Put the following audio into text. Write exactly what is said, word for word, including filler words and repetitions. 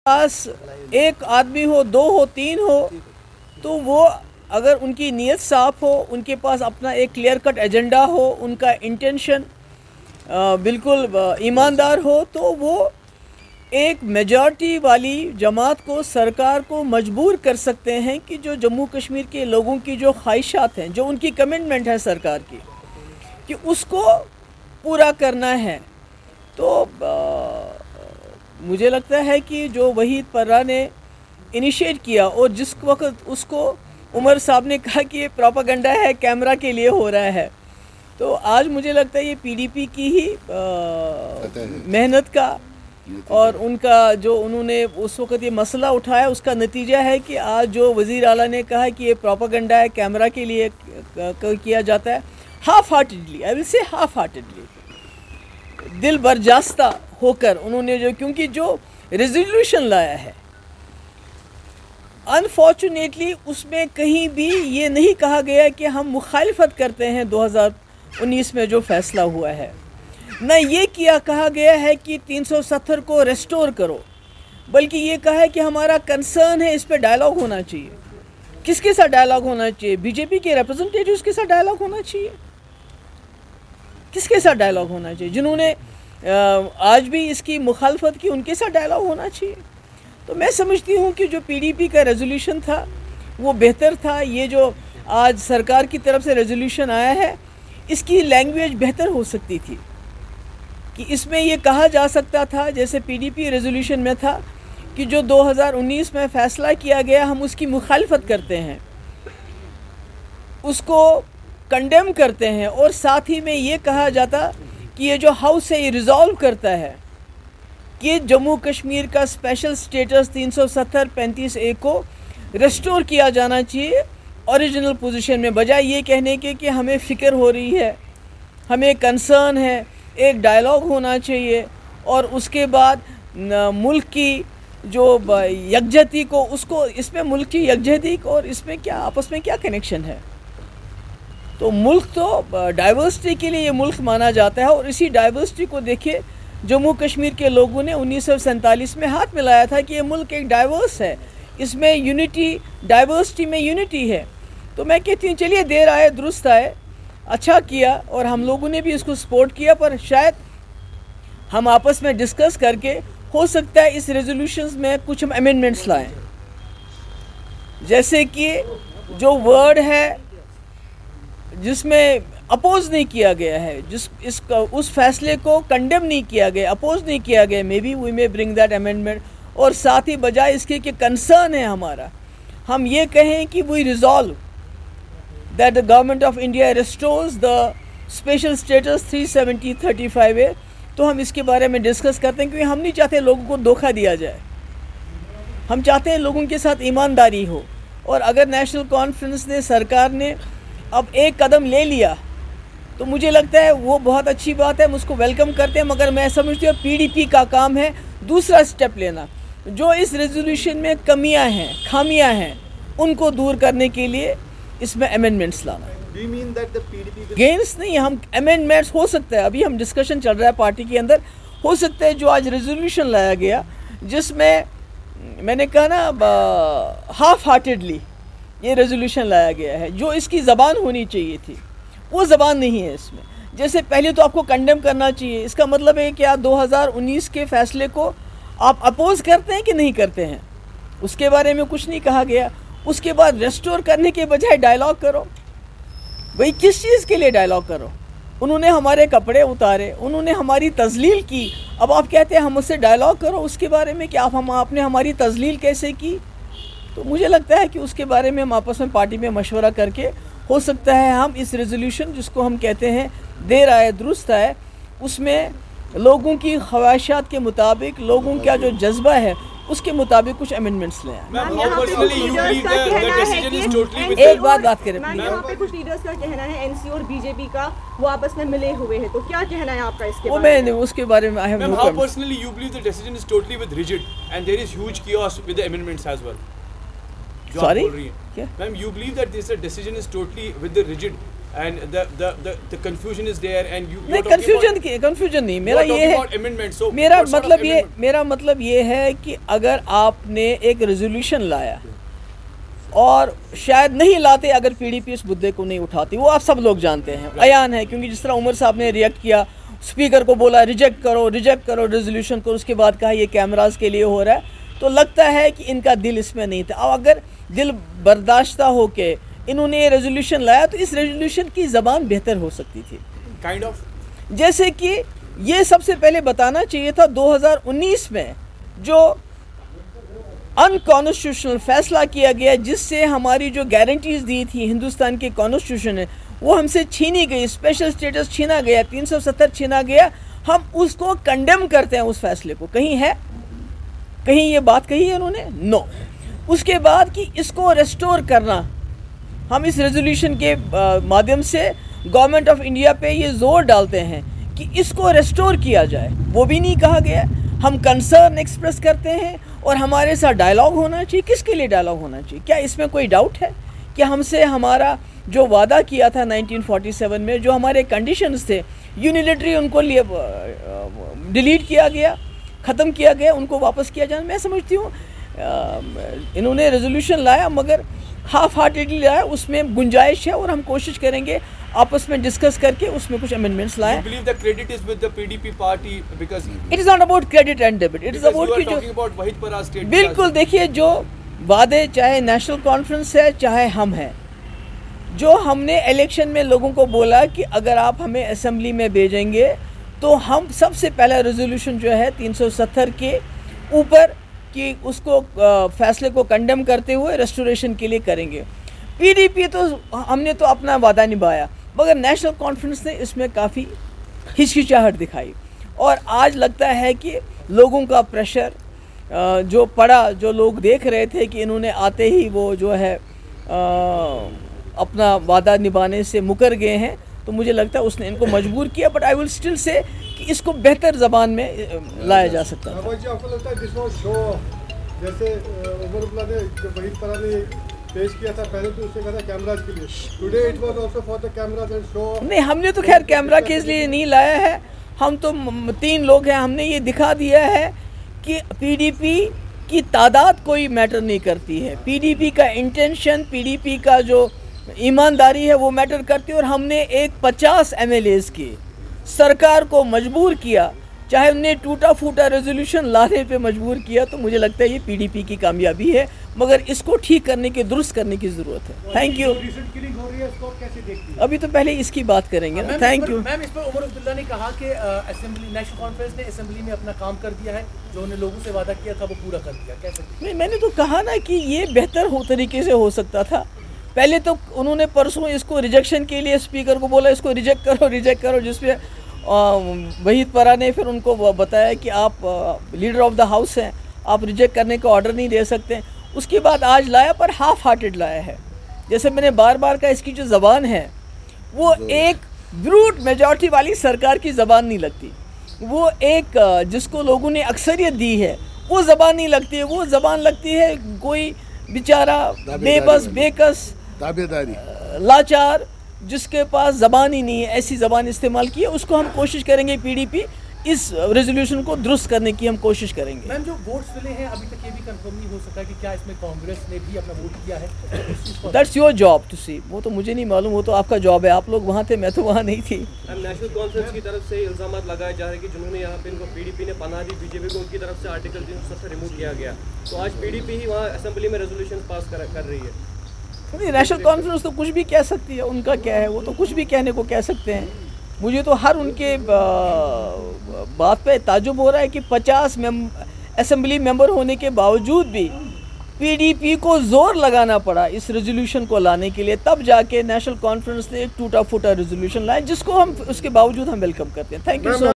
पास एक आदमी हो, दो हो, तीन हो, तो वो अगर उनकी नीयत साफ़ हो, उनके पास अपना एक क्लियर कट एजेंडा हो, उनका इंटेंशन बिल्कुल ईमानदार हो, तो वो एक मेजॉरिटी वाली जमात को, सरकार को मजबूर कर सकते हैं कि जो जम्मू कश्मीर के लोगों की जो ख्वाहिशात हैं, जो उनकी कमिटमेंट है सरकार की, कि उसको पूरा करना है। तो आ, मुझे लगता है कि जो वहीद पर्रा ने इनिशिएट किया और जिस वक्त उसको उमर साहब ने कहा कि ये प्रोपागेंडा है, कैमरा के लिए हो रहा है, तो आज मुझे लगता है ये पीडीपी की ही मेहनत का और उनका जो उन्होंने उस वक़्त ये मसला उठाया, उसका नतीजा है कि आज जो वज़ीर आला ने कहा कि ये प्रोपागेंडा है, कैमरा के लिए किया जाता है, half heartedly, I will say half heartedly, दिल बर्जास्ता होकर उन्होंने जो, क्योंकि जो रेजोल्यूशन लाया है अनफॉर्चुनेटली उसमें कहीं भी ये नहीं कहा गया कि हम मुखालिफत करते हैं दो हज़ार उन्नीस में जो फ़ैसला हुआ है, न ये किया कहा गया है कि तीन सौ सत्तर को रेस्टोर करो, बल्कि ये कहा है कि हमारा कंसर्न है, इस पे डायलॉग होना चाहिए। किसके साथ डायलॉग होना चाहिए? बीजेपी के रिप्रेजेंटेटिव्स के साथ डायलॉग होना चाहिए। किसके साथ डायलॉग होना चाहिए? जिन्होंने आज भी इसकी मुखालफत की, उनके साथ डायलॉग होना चाहिए। तो मैं समझती हूँ कि जो पीडीपी का रेजोल्यूशन था वो बेहतर था। ये जो आज सरकार की तरफ से रेजोल्यूशन आया है, इसकी लैंग्वेज बेहतर हो सकती थी कि इसमें ये कहा जा सकता था, जैसे पीडीपी रेजोल्यूशन में था कि जो दो हज़ार उन्नीस में फ़ैसला किया गया हम उसकी मुखालफत करते हैं, उसको कंडेम करते हैं, और साथ ही में ये कहा जाता कि ये जो हाउस है ये रिज़ॉल्व करता है कि जम्मू कश्मीर का स्पेशल स्टेटस तीन सौ सत्तर पैंतीस ए को रेस्टोर किया जाना चाहिए ओरिजिनल पोजीशन में, बजाय ये कहने के कि हमें फ़िक्र हो रही है, हमें कंसर्न है, एक डायलॉग होना चाहिए, और उसके बाद मुल्क की जो यकजहती को, उसको, इसमें मुल्क की यकजहती और इसमें क्या, आपस में क्या कनेक्शन है? तो मुल्क तो डाइवर्सिटी के लिए ये मुल्क माना जाता है, और इसी डाइवर्सिटी को देखिए जम्मू कश्मीर के लोगों ने उन्नीस सौ सैंतालीस में हाथ मिलाया था कि ये मुल्क एक डाइवर्स है, इसमें यूनिटी, डाइवर्सिटी में यूनिटी है। तो मैं कहती हूँ चलिए देर आए दुरुस्त आए, अच्छा किया, और हम लोगों ने भी इसको सपोर्ट किया, पर शायद हम आपस में डिस्कस करके हो सकता है इस रेजोल्यूशंस में कुछ हम अमेंडमेंट्स लाएं, जैसे कि जो वर्ड है जिसमें अपोज नहीं किया गया है, जिस इसका उस फैसले को कंडेम नहीं किया गया, अपोज नहीं किया गया, maybe we may bring that amendment, और साथ ही बजाय इसके कि कंसर्न है हमारा, हम ये कहें कि we resolve that the government of India restores the special status three seventy thirty five A. तो हम इसके बारे में डिस्कस करते हैं, क्योंकि हम नहीं चाहते लोगों को धोखा दिया जाए, हम चाहते हैं लोगों के साथ ईमानदारी हो। और अगर नेशनल कॉन्फ्रेंस ने, सरकार ने अब एक कदम ले लिया तो मुझे लगता है वो बहुत अच्छी बात है, हम उसको वेलकम करते हैं, मगर मैं समझती हूँ पीडीपी का काम है दूसरा स्टेप लेना, जो इस रेजोल्यूशन में कमियां हैं, खामियां हैं, उनको दूर करने के लिए इसमें अमेंडमेंट्स लाना। Do you mean that the P D P gains नहीं, हम अमेंडमेंट्स हो सकता है, अभी हम डिस्कशन चल रहा है पार्टी के अंदर, हो सकता है जो आज रेजोल्यूशन लाया गया जिसमें मैंने कहा ना हाफ हार्टेडली ये रेजोल्यूशन लाया गया है, जो इसकी ज़बान होनी चाहिए थी वो ज़बान नहीं है इसमें। जैसे पहले तो आपको कंडेम करना चाहिए, इसका मतलब है कि आप दो हज़ार उन्नीस के फ़ैसले को आप अपोज करते हैं कि नहीं करते हैं, उसके बारे में कुछ नहीं कहा गया। उसके बाद रेस्टोर करने के बजाय डायलॉग करो, भाई किस चीज़ के लिए डायलॉग करो? उन्होंने हमारे कपड़े उतारे, उन्होंने हमारी तजलील की, अब आप कहते हैं हम उससे डायलॉग करो उसके बारे में कि आप हम आपने हमारी तजलील कैसे की? तो मुझे लगता है कि उसके बारे में हम आपस में पार्टी में मशवरा करके हो सकता है हम इस रेजोल्यूशन, जिसको हम कहते हैं देर आए दुरुस्त आए, उसमें लोगों की ख्वाहिशात के मुताबिक, लोगों का जो जज्बा है उसके मुताबिक कुछ अमेंडमेंट्स ले आए। एक बात बात करें, यहाँ पे कुछ लीडर्स का कहना है एनसी और बीजेपी का वो आपस में मिले हुए हैं, तो क्या कहना है आपका इसके वो बारे मैं उसके बारे में I have no How personally you believe the decision is totally with rigid and there is huge chaos with the amendments as well? Sorry? Ma'am, you believe that this decision is totally with the rigid and the the the, the confusion is there, and you. नहीं, confusion की confusion नहीं, मेरा ये है, so मेरा मतलब ये मेरा मतलब ये है कि अगर आपने एक रेजोल्यूशन लाया और शायद नहीं लाते अगर पीडीपी इस मुद्दे को नहीं उठाती, वो आप सब लोग जानते हैं, अयान है, क्योंकि जिस तरह उमर साहब ने रिएक्ट किया, स्पीकर को बोला रिजेक्ट करो रिजेक्ट करो रेजोल्यूशन को, उसके बाद कहा ये कैमरास के लिए हो रहा है, तो लगता है कि इनका दिल इसमें नहीं था। अब अगर दिल बर्दाश्ता हो के इन्होंने ये रेजोल्यूशन लाया तो इस रेजोल्यूशन की ज़बान बेहतर हो सकती थी, काइंड ऑफ जैसे कि ये सबसे पहले बताना चाहिए था दो हज़ार उन्नीस में जो अनकॉन्स्टिट्यूशनल फैसला किया गया, जिससे हमारी जो गारंटीज दी थी हिंदुस्तान के कॉन्स्टिट्यूशन ने वो हमसे छीनी गई, स्पेशल स्टेटस छीना गया, तीन सौ सत्तर छीना गया, हम उसको कंडेम करते हैं उस फैसले को। कहीं है, कहीं ये बात कही है उन्होंने? नो। उसके बाद कि इसको रेस्टोर करना, हम इस रेजोल्यूशन के माध्यम से गवर्नमेंट ऑफ इंडिया पे ये जोर डालते हैं कि इसको रेस्टोर किया जाए, वो भी नहीं कहा गया। हम कंसर्न एक्सप्रेस करते हैं और हमारे साथ डायलॉग होना चाहिए। किसके लिए डायलॉग होना चाहिए? क्या इसमें कोई डाउट है कि हमसे हमारा जो वादा किया था नाइनटीन फोर्टी सेवन में, जो हमारे कंडीशंस थे, यूनिलेटरी उनको लिए डिलीट किया गया, ख़त्म किया गया, उनको वापस किया जाना। मैं समझती हूँ इन्होंने रेजोल्यूशन लाया मगर हाफ हार्टेडली लाया, उसमें गुंजाइश है और हम कोशिश करेंगे आपस में डिस्कस करके उसमें कुछ अमेंडमेंट्स लाएं। You believe the credit is with the P D P party because it is not about credit and debit, it is about कि जो about वहीद परा स्टेट, बिल्कुल देखिए जो वादे, चाहे नेशनल कॉन्फ्रेंस है चाहे हम हैं, जो हमने इलेक्शन में लोगों को बोला कि अगर आप हमें असेंबली में भेजेंगे तो हम सबसे पहला रेजोल्यूशन जो है तीन सौ सत्तर के ऊपर कि उसको फैसले को कंडेम करते हुए रेस्टोरेशन के लिए करेंगे। पीडीपी तो हमने तो अपना वादा निभाया, मगर नेशनल कॉन्फ्रेंस ने इसमें काफ़ी हिचकिचाहट दिखाई और आज लगता है कि लोगों का प्रेशर जो पड़ा, जो लोग देख रहे थे कि इन्होंने आते ही वो जो है अपना वादा निभाने से मुकर गए हैं, तो मुझे लगता है उसने इनको मजबूर किया। But I will still say कि इसको बेहतर ज़बान में लाया जा सकता है। आपको लगता है दिस वाज शो, जैसे उमर अब्दुल्ला ने जो वहीद परा ने पेश किया था, पहले तो उसने कहा था कैमराज के लिए, today it was also for the cameras and show. नहीं, हमने तो खैर कैमरा के लिए नहीं लाया है, हम तो तीन लोग हैं, हमने ये दिखा दिया है कि पीडीपी की तादाद कोई मैटर नहीं करती है, पीडीपी का इंटेंशन, पीडीपी का जो ईमानदारी है वो मैटर करती है। और हमने एक पचास एम एल एज़ की सरकार को मजबूर किया, चाहे उन्हें टूटा फूटा रेजोल्यूशन लाने पे मजबूर किया, तो मुझे लगता है ये पीडीपी की कामयाबी है, मगर इसको ठीक करने की, दुरुस्त करने की ज़रूरत है। Thank you. अभी तो पहले इसकी बात करेंगे ना। Thank you ma'am. इस पर उमर अब्दुल्ला ने कहा कि असेंबली, नेशनल कॉन्फ्रेंस ने असेंबली में अपना काम कर दिया है, जो उन्हें लोगों से वादा किया था वो पूरा कर दिया, कैसे? नहीं, मैंने तो कहा ना कि ये बेहतर हो तरीके से हो सकता था। पहले तो उन्होंने परसों इसको रिजेक्शन के लिए स्पीकर को बोला इसको रिजेक्ट करो रिजेक्ट करो, जिसपे वहीद परा ने फिर उनको बताया कि आप लीडर ऑफ द हाउस हैं, आप रिजेक्ट करने का ऑर्डर नहीं दे सकते। उसके बाद आज लाया, पर हाफ हार्टेड लाया है। जैसे मैंने बार बार कहा, इसकी जो ज़बान है वो एक ब्रूट मेजॉरिटी वाली सरकार की ज़बान नहीं लगती, वो एक जिसको लोगों ने अक्सरियत दी है वो ज़बान नहीं लगती है, वो ज़बान लगती है कोई बेचारा बेबस बेकस ताबेदारी लाचार जिसके पास ज़बान ही नहीं है, ऐसी ज़बान इस्तेमाल की है। उसको हम कोशिश करेंगे, पीडीपी इस रेजोल्यूशन को दुरुस्त करने की हम कोशिश करेंगे। मैम, जो वोट्स मिले हैं अभी तक ये भी कंफर्म नहीं हो सका कि क्या इसमें कांग्रेस ने भी अपना वोट किया है। That's your job to see, वो तो मुझे नहीं मालूम, वो तो आपका जॉब है, आप लोग वहाँ थे, मैं तो वहाँ नहीं थी। नेशनल कॉन्फ्रेंस की तरफ से इल्जाम लगाए जा रहे हैं कि जिन्होंने यहाँ पे इनको पीडीपी ने पनाह दी, बीजेपी को उनकी तरफ से आर्टिकल तीन सौ सत्तर रिमूव किया गया, तो आज पीडीपी ही वहाँ असेंबली में रेजोल्यूशन पास कर, कर रही है। नहीं, नेशनल कॉन्फ्रेंस तो कुछ भी कह सकती है, उनका क्या है, वो तो कुछ भी कहने को कह सकते हैं। मुझे तो हर उनके बात पे ताजुब हो रहा है कि पचास असेंबली मेंबर होने के बावजूद भी पीडीपी को जोर लगाना पड़ा इस रेजोल्यूशन को लाने के लिए, तब जाके नेशनल कॉन्फ्रेंस ने एक टूटा फूटा रेजोल्यूशन लाया, जिसको हम उसके बावजूद हम वेलकम करते हैं। Thank you so much.